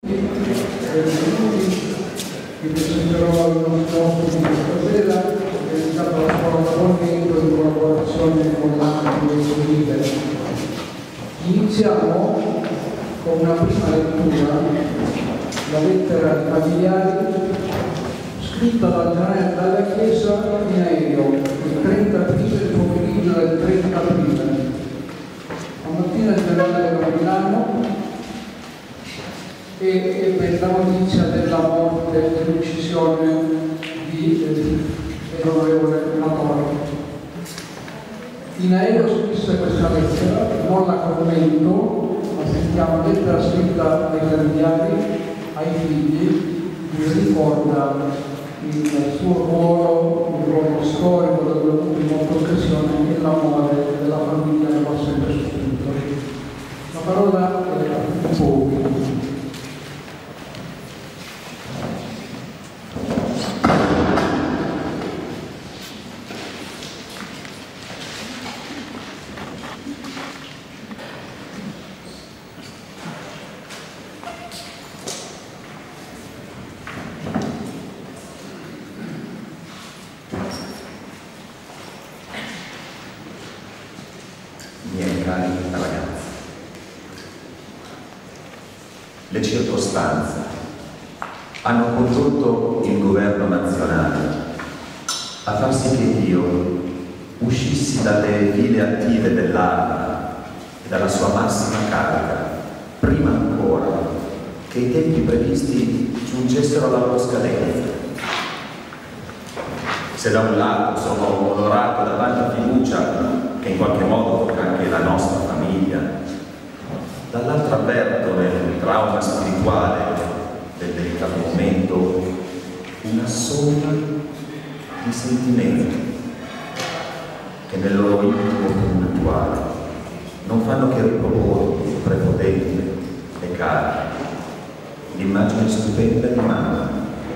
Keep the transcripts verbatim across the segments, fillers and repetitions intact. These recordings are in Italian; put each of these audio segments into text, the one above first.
Vi presenterò il nostro ospite stasera, dedicato alla scuola da Movimento in collaborazione con l'Ambito Libero. Iniziamo con una prima lettura, la lettera ai familiari, scritta dal generale dalla Chiesa in aereo il trenta aprile, il pomeriggio del trenta aprile. La mattina il generale era a Milano e ebbe la notizia della morte e dell'uccisione di eh, l'onorevole Latorre. In aereo scrisse questa lettera, non la commento, ma sentiamo lettera scritta ai familiari, ai figli, che ricorda il suo ruolo, il ruolo storico dove ha avuto in molte occasioni e l'amore della famiglia che lo ha sempre sostenuto. La parola è a voi. Le circostanze hanno condotto il governo nazionale a far sì che io uscissi dalle file attive dell'arma e dalla sua massima carica, prima ancora che i tempi previsti giungessero alla loro scadenza. Se da un lato sono onorato da tanta fiducia che in qualche modo tocca anche la nostra famiglia, dall'altro avverto nel trauma spirituale del delicato momento una somma di sentimenti che nel loro intimo puntuale non fanno che riproporre prepotente e cara l'immagine stupenda di mamma.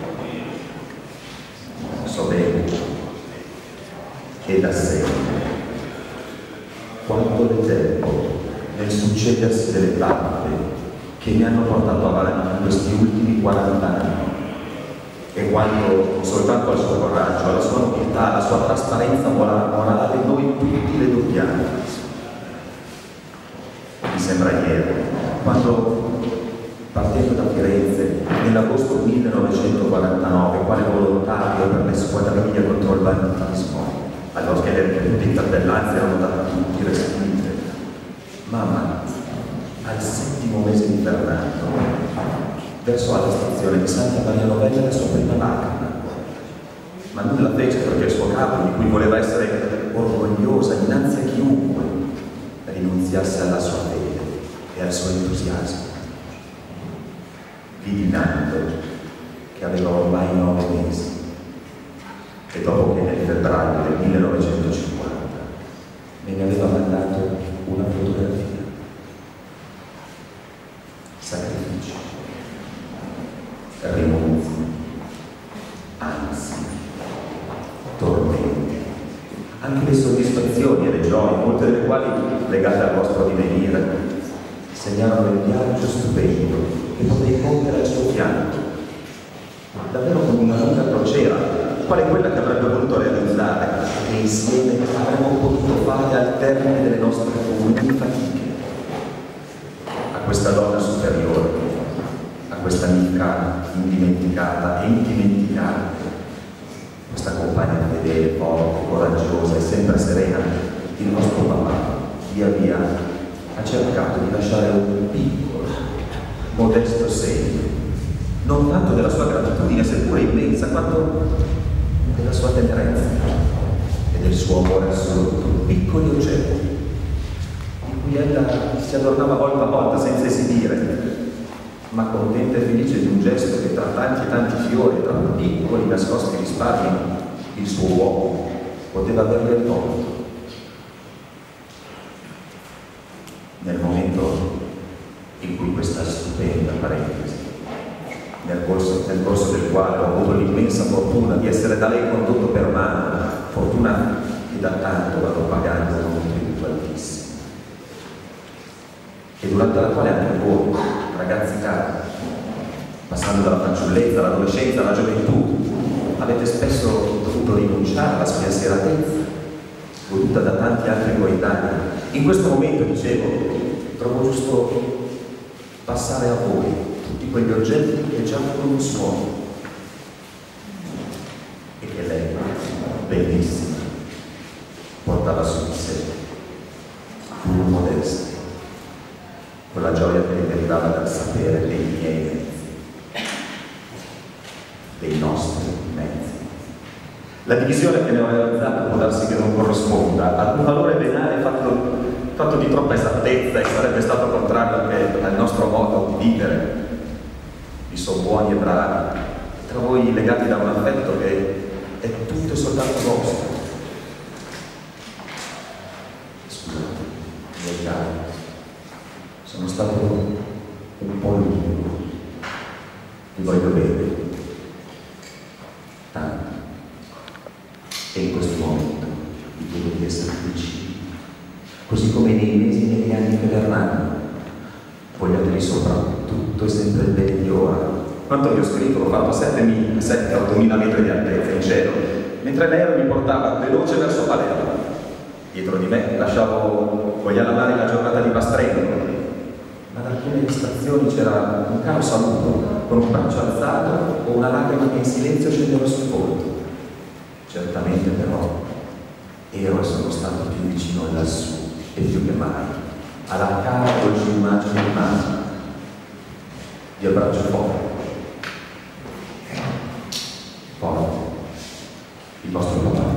So bene che da sempre quanto le tempo nel succedersi delle tappe che mi hanno portato avanti in questi ultimi quaranta anni e quando soltanto al suo coraggio, alla sua nobiltà, alla sua trasparenza morale noi tutti le dobbiamo. Mi sembra ieri, quando partendo da Firenze nell'agosto millenovecentoquarantanove quale volontario per le squadriglie contro il banditismo, allorché le interpellanze erano da tutti respinte, mamma, al settimo mese di Fernando, versò alla stazione di Santa Maria Novella la sua prima lacrima. Ma nulla fece perché il suo capo, di cui voleva essere orgogliosa dinanzi a chiunque, rinunziasse alla sua fede e al suo entusiasmo. Vidi Nando, che aveva ormai nove mesi, e dopo che nel febbraio del millenovecentocinquanta me ne aveva mandato una fotografia. Sacrificio, rinunzio, ansia, tormenti, anche le soddisfazioni e le gioie, molte delle quali legate al vostro divenire, segnarono il viaggio stupendo che potei compiere al suo fianco, davvero come una lunga crociera, quale quella che avrebbe voluto realizzare e insieme avremmo potuto fare al termine delle nostre comuni fatiche. A questa donna superiore, a questa amica indimenticata e indimenticante, questa compagna fedele, forte, coraggiosa e sempre serena, il nostro papà, via via, ha cercato di lasciare un piccolo, modesto segno, non tanto della sua gratitudine, seppure immensa, quanto della sua tenerezza e del suo amore assoluto, piccoli oggetti di cui ella si adornava volta a volta senza esibire, ma contenta e felice di un gesto che tra tanti e tanti fiori, tra piccoli nascosti risparmi, il suo uomo poteva averle tolto. Nel momento in cui questa stupenda parentesi, nel corso, nel corso del quale ho avuto l'immensa fortuna di essere da lei condotto per mano, fortuna che da tanto vado pagando con un tributo altissimo, e durante la quale anche voi, ragazzi cari, passando dalla fanciullezza all'adolescenza, alla gioventù, avete spesso dovuto rinunciare alla spensieratezza, voluta da tanti altri coetanei. In questo momento, dicevo, trovo giusto passare a voi tutti quegli oggetti che già con un suono e che lei, bellissima, portava su di sé, pur modesti, con la gioia che le derivava dal sapere dei miei mezzi, dei nostri mezzi. La divisione che ne ho realizzato può darsi che non corrisponda ad un valore venale fatto, fatto di troppa esattezza e sarebbe stato contrario anche al nostro modo di vivere. Vi sono buoni e bravi, tra voi legati da un affetto che è tutto e soltanto vostro. Scusate, miei cari, sono stato un po' lungo, vi voglio bene, tanto, e in questo momento vi chiedo di essere vicini, così come nei mesi e negli anni che verranno. Vogliateli soprattutto e sempre il bene di ora. Quanto vi ho scritto l'ho fatto a sette ottomila metri di altezza in cielo, mentre l'aereo mi portava veloce verso Palermo. Dietro di me lasciavo con gli alamari la giornata di Pastrengo, ma ad alcune stazioni c'era un caro saluto con un braccio alzato o una lacrima che in silenzio scendeva sul volto. Certamente però ero e sono stato più vicino a lassù e più che mai alla cara dolce immagine di mano. Vi abbraccio forte, forte, il vostro papà.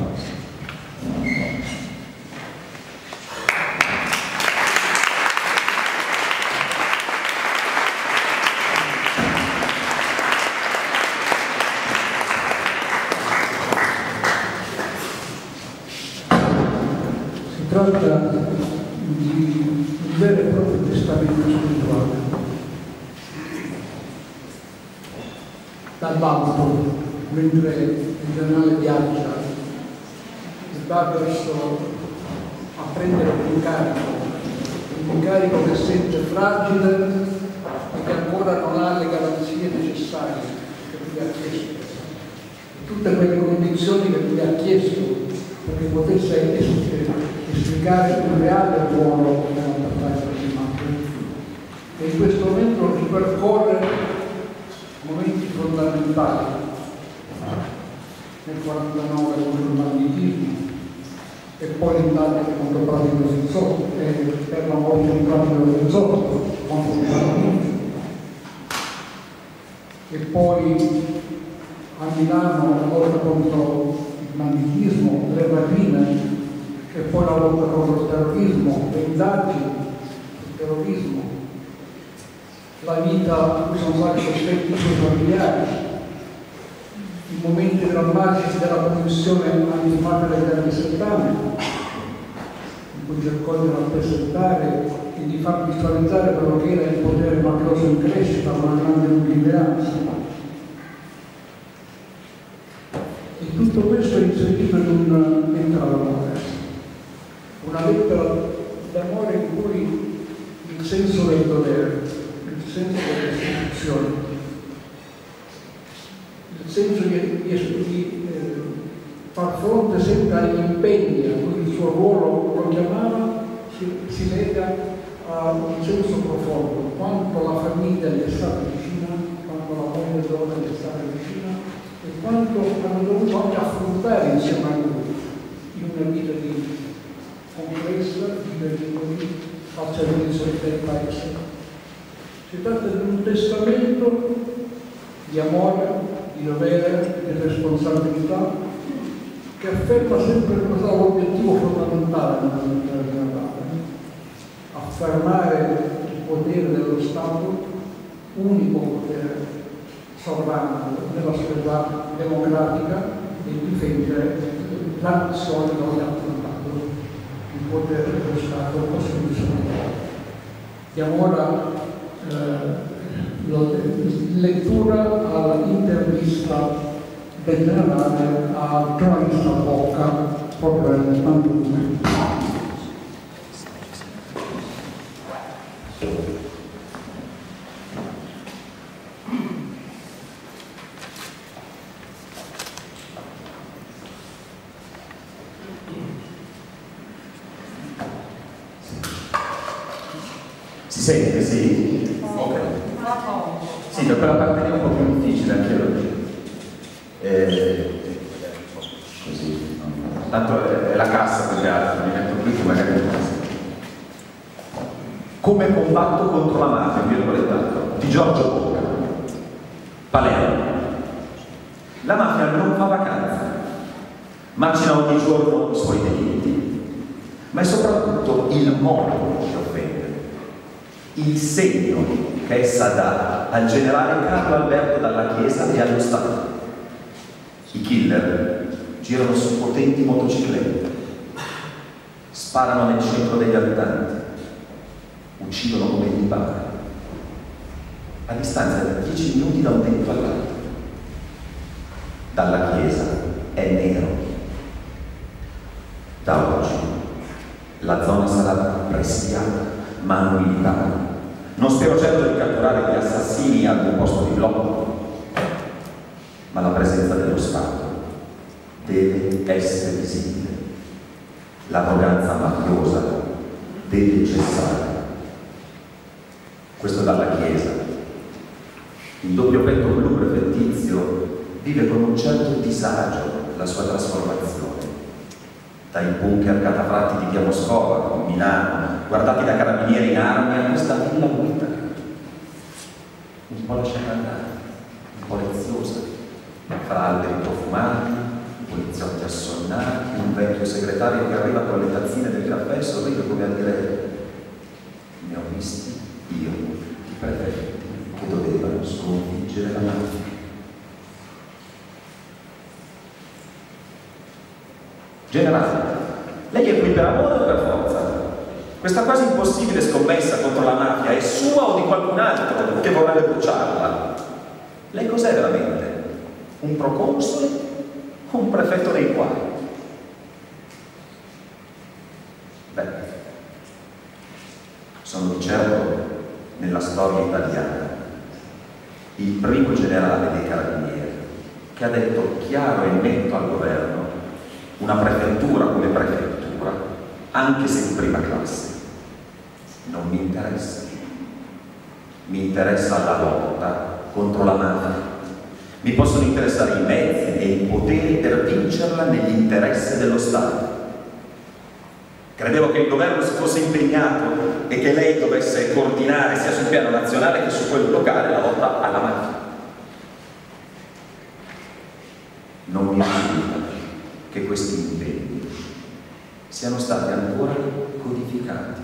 Si tratta di un vero e proprio testamento spirituale. Dall'alto, mentre il giornale viaggia e va verso a prendere un incarico, un incarico che sente fragile e che ancora non ha le garanzie necessarie che lui ha chiesto, e tutte quelle condizioni che lui ha chiesto perché potesse esplicare un reale ruolo nella battaglia climatica. E in questo momento ripercorre momenti fondamentali nel quarantanove contro il magnetismo e poi l'indagine contro Pratico Fizzotto e per la morte di Pratico Fizzotto contro il magnetismo, e poi a Milano la lotta contro il magnetismo, le rapine, e poi la lotta contro il terrorismo, le indagini sul terrorismo, la vita a cui sono stati sospetti i suoi familiari, i momenti drammatici della commissione antimafia degli anni settanta, in cui cercò di rappresentare e di far visualizzare quello che era il potere mafioso in crescita con una grande lungimiranza. E tutto questo è inserito in una lettera d'amore, una lettera d'amore in cui il senso del dovere, il senso delle istituzioni, il senso di, di, di eh, far fronte sempre agli impegni a cui il suo ruolo lo chiamava, si, si lega a un senso profondo, quanto la famiglia gli è stata vicina, quanto la moglie donna gli è stata vicina e quanto hanno dovuto anche affrontare insieme a lui in una vita di complessa, vita di faccia di solidarietà del paese. Si tratta di un testamento di amore, di dovere, di responsabilità che afferma sempre l'obiettivo fondamentale della vita generale: affermare il potere dello Stato, unico potere sovrano della società democratica, e difendere la nazione da ogni altro Stato, il potere dello Stato costituzionale. Diamo ora eh, lettura all'intervista del generale a giornalista Bocca, proprio nel settantadue. sente, sì? Ok. Sì, per quella parte lì è un po' più difficile anche oggi. Eh, così. Tanto è la cassa più che altro, mi metto qui che magari non passa. Come combatto contro la mafia, virgolettato, di Giorgio Bocca. Palermo. La mafia non fa vacanza, macina ogni giorno i suoi delitti, ma è soprattutto il modo che offende, il segno che essa dà al generale Carlo Alberto Dalla Chiesa e allo Stato. I killer girano su potenti motociclette, sparano nel centro degli abitanti, uccidono come gli pare, a distanza di dieci minuti da un tempo all'altro. Dalla Chiesa è nero. Da oggi la zona sarà presidiata, ma non militare. Non spero certo di catturare gli assassini al mio posto di blocco, ma la presenza dello Stato deve essere visibile. L'arroganza mafiosa deve cessare. Questo dalla Chiesa. Il doppio petto blu prefettizio vive con un certo disagio la sua trasformazione. Dai bunker catafratti di via Moscova, Milano, guardati da carabinieri in armi, a questa villa guida, un po' lasciata andare, un po' leziosa, fra alberi profumati, poliziotti assonnati, un vecchio segretario che arriva con le tazzine del caffè e sorride come a dire: ne ho visti io, i prefetti, che dovevano sconfiggere la mafia. Generale, lei è qui per amore o per forza? Questa quasi impossibile scommessa contro la mafia è sua o di qualcun altro che vorrebbe bruciarla? Lei cos'è veramente? Un proconsole o un prefetto dei guai? Beh, sono di certo nella storia italiana il primo generale dei carabinieri che ha detto chiaro e netto al governo: una prefettura come prefettura, anche se di prima classe, non mi interessa. Mi interessa la lotta contro la mafia. Mi possono interessare i mezzi e i poteri per vincerla nell'interesse dello Stato. Credevo che il governo si fosse impegnato e che lei dovesse coordinare sia sul piano nazionale che su quello locale la lotta alla mafia. Non mi risulta che questi impegni siano stati ancora codificati.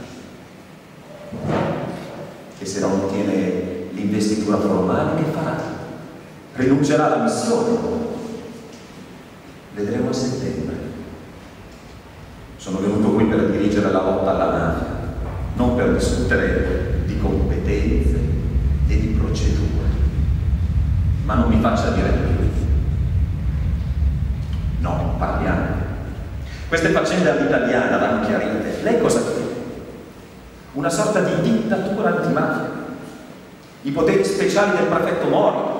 E se non ottiene l'investitura formale, che farà? Rinuncerà alla missione? Vedremo a settembre. Sono venuto qui per dirigere la lotta alla mafia, non per discutere di competenze e di procedure. Ma non mi faccia dire più. No, parliamo. Queste faccende all'italiana vanno chiarite. Lei cosa chiede? Una sorta di dittatura antimafia? I poteri speciali del prefetto Mori?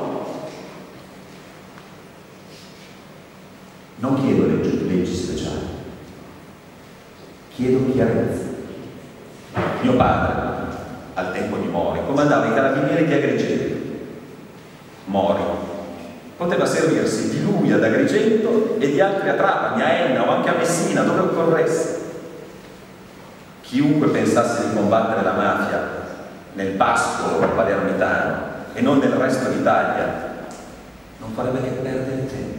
Non chiedo leggi, leggi speciali, chiedo chiarezza. Mio padre, al tempo di Mori, comandava i carabinieri di Agrigento. Mori poteva servirsi di lui ad Agrigento e di altri a Trapani, a Enna o anche a Messina, dove occorresse. Chiunque pensasse di combattere la mafia nel pascolo palermitano e non nel resto d'Italia non farebbe che perdere tempo.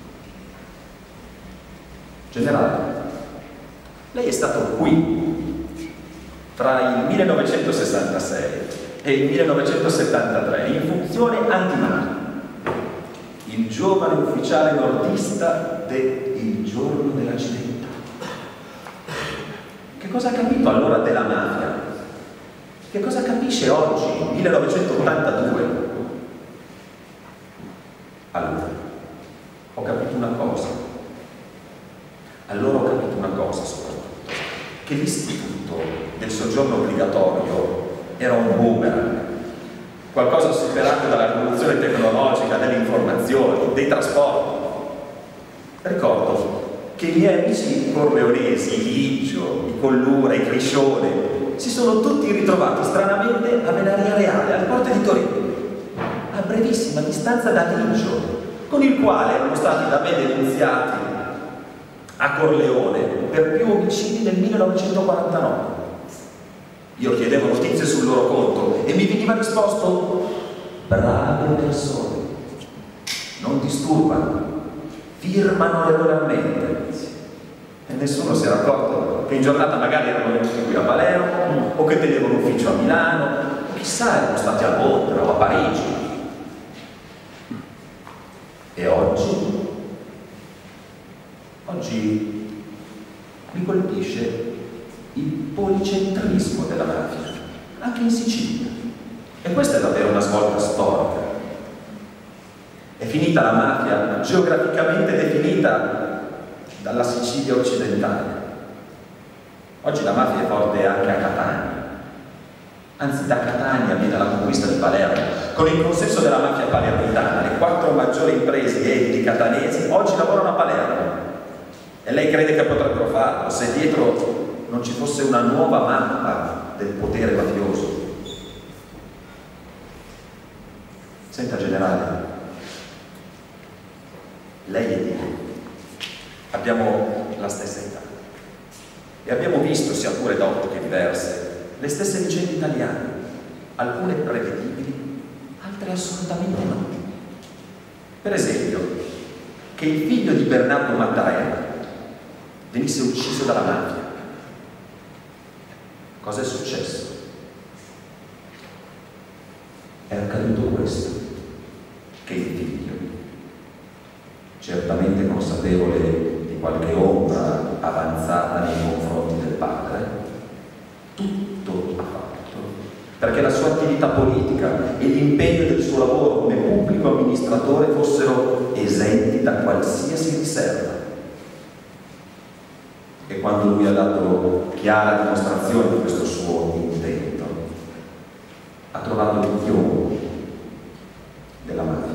Generale, lei è stato qui tra il millenovecentosessantasei e il millenovecentosettantatré in funzione antimafia, il giovane ufficiale nordista de Il giorno della civiltà. Che cosa ha capito allora della mafia? Che cosa capisce oggi, millenovecentottantadue? Allora, ho capito una cosa. Allora ho capito una cosa soprattutto, che l'istituto del soggiorno obbligatorio era un boomerang, qualcosa superato dalla rivoluzione tecnologica, delle informazioni, dei trasporti. Ricordo che i miei amici corleonesi, i Liggio, i Collura, i Criscione, si sono tutti ritrovati stranamente a Venaria Reale, alle porte di Torino, a brevissima distanza da Licio, con il quale erano stati da me denunziati a Corleone per più omicidi nel millenovecentoquarantanove. Io chiedevo notizie sul loro conto e mi veniva risposto: brave persone, non disturbano, firmano regolarmente. E nessuno si era accorto che in giornata magari erano venuti qui a Palermo, o che tenevano ufficio a Milano, o chissà erano stati a Londra o a Parigi. E oggi? Oggi mi colpisce il policentrismo della mafia, anche in Sicilia. E questa è davvero una svolta storica. È finita la mafia geograficamente definita dalla Sicilia occidentale. Oggi la mafia è forte anche a Catania. Anzi, da Catania viene la conquista di Palermo, con il consenso della mafia palermitana. Le quattro maggiori imprese edili catanesi oggi lavorano a Palermo. E lei crede che potrebbero farlo se dietro non ci fosse una nuova mappa del potere mafioso? Senta, generale, lei è di abbiamo la stessa età e abbiamo visto, sia pure da ottiche diverse, le stesse vicende italiane, alcune prevedibili, altre assolutamente no. Per esempio, che il figlio di Bernardo Maddalena venisse ucciso dalla mafia. Cosa è successo? È accaduto questo, che il figlio, certamente consapevole di qualche ombra avanzata nei confronti del padre, tutto ha fatto perché la sua attività politica e l'impegno del suo lavoro come pubblico amministratore fossero esenti da qualsiasi riserva. E quando lui ha dato chiara dimostrazione di questo suo intento, ha trovato il piombo della mafia.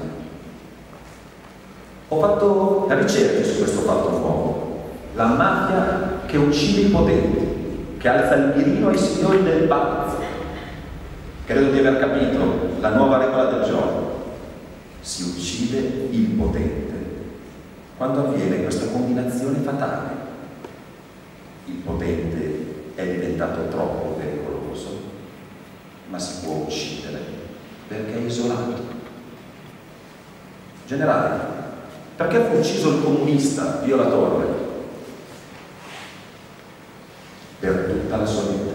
Ho fatto ricerche su questo fatto nuovo. La mafia che uccide i potenti, che alza il mirino ai signori del palazzo. Credo di aver capito la nuova regola del gioco. Si uccide il potente quando avviene questa combinazione fatale. Il potente è diventato troppo pericoloso, ma si può uccidere perché è isolato. Generale, perché fu ucciso il comunista Pio La Torre? Per tutta la sua vita,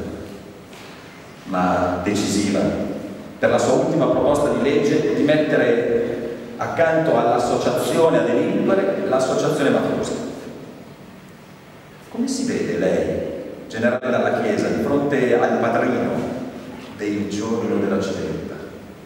ma decisiva per la sua ultima proposta di legge di mettere accanto all'associazione a delinquere l'associazione mafiosa. Come si vede lei, generale dalla Chiesa, di fronte al padrino del giorno dell'Occidente?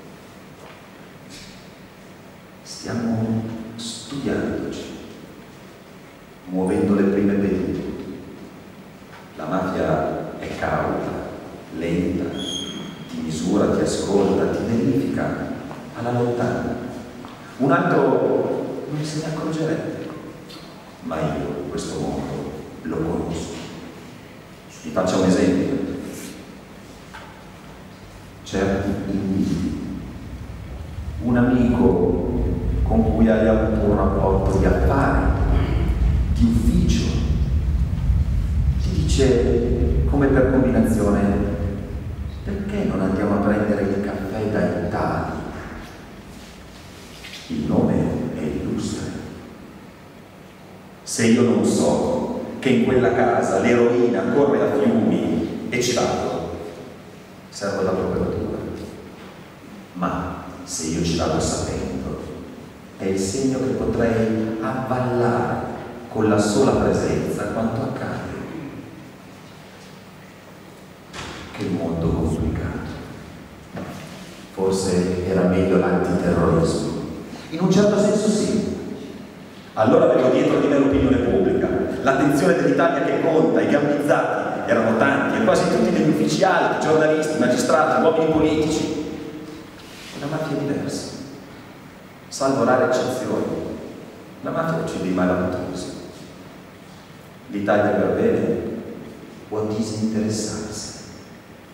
Stiamo studiandoci, muovendo le prime pedine. La mafia è cauta, lenta, ti misura, ti ascolta, ti verifica alla lontana. Un altro non se ne accorgerebbe, ma io questo mondo lo conosco. Vi faccio un esempio. Certi inviti, un amico con cui hai avuto un rapporto di affari, di ufficio, ti dice come per combinazione: perché non andiamo a prendere il caffè dai tali? Il nome è illustre. Se io non so che in quella casa l'eroina corre a fiumi e ci vado, servo la procuratura. Ma se io ci vado sapendo, è il segno che potrei avvallare con la sola presenza quanto accade. Che mondo complicato. Forse era meglio l'antiterrorismo. In un certo senso sì. Allora avevo dietro di me l'opinione pubblica, l'attenzione dell'Italia che conta, i gambizzati erano tanti e quasi tutti degli uffici alti, giornalisti, magistrati, uomini politici. La mafia è diversa, salvo rare eccezioni. La mafia uccide i malavitosi. L'Italia per bene può disinteressarsi.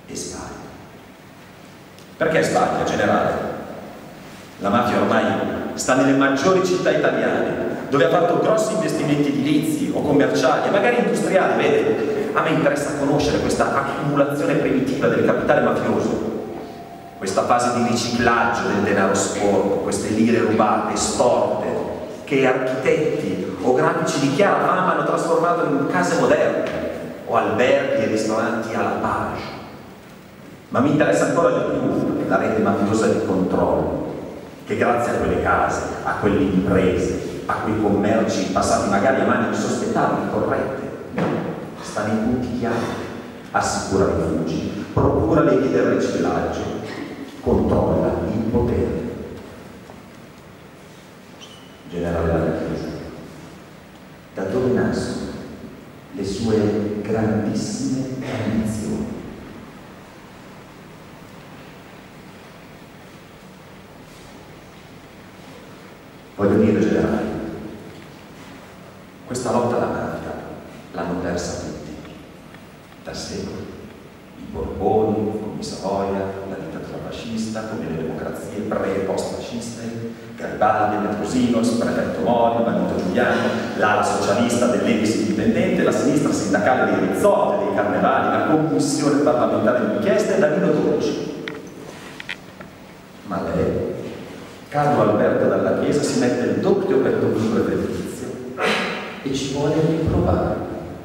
e sbaglia. Perché sbaglia, generale? La mafia ormai sta nelle maggiori città italiane, dove ha fatto grossi investimenti edilizi o commerciali e magari industriali, vede? A me interessa conoscere questa accumulazione primitiva del capitale mafioso, questa fase di riciclaggio del denaro sporco, queste lire rubate, storte, che architetti o grafici di chiara fama hanno trasformato in case moderne o alberghi e ristoranti alla page. Ma mi interessa ancora di più la rete mafiosa di controllo, che grazie a quelle case, a quelle imprese, a quei commerci passati magari a mani insospettabili, corrette, sta nei punti chiave, assicura rifugi, procura le vie del riciclaggio, controlla il potere. Generale Dalla Chiesa, da dove nascono le sue grandissime ambizioni? Voglio dire, generale, questa lotta alla mafia l'hanno persa tutti, da secoli. I Borboni, come i Savoia, la dittatura fascista, come le democrazie pre e post-fasciste, Garibaldi, Petrosino, il prefetto Mori, il bandito Giuliano, l'ala socialista dell'Elis indipendente, la sinistra sindacale dei Rizzotti, dei Carnevali, la commissione parlamentare di inchiesta e Danilo Dolci. Ma lei, Carlo Alberto Dalla Chiesa, si mette il doppio petto duro e pregiudizio e ci vuole riprovare.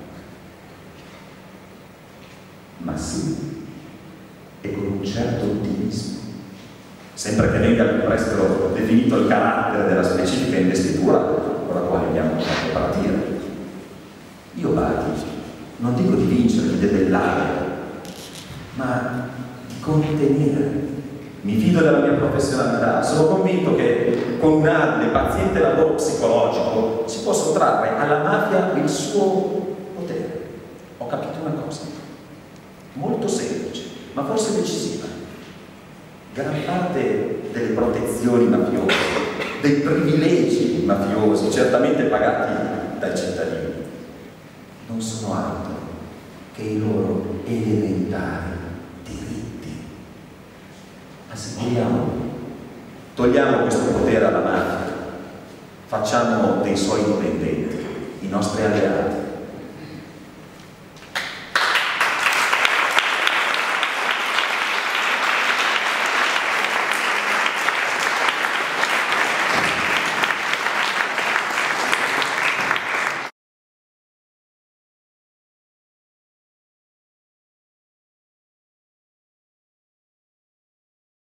Ma sì, e con un certo ottimismo, sempre che venga al più presto definito il carattere della specifica investitura con la quale abbiamo fatto partire. Io Badi non dico di vincere, di debellare, ma di contenere. Mi fido della mia professionalità, sono convinto che con un abile, paziente lavoro psicologico si può sottrarre alla mafia il suo potere. Ho capito una cosa, molto semplice, ma forse decisiva. Gran parte delle protezioni mafiose, dei privilegi mafiosi, certamente pagati dai cittadini, non sono altro che i loro elementari diritti. Assicuriamo, togliamo questo potere alla mafia, facciamo dei suoi dipendenti, i nostri alleati.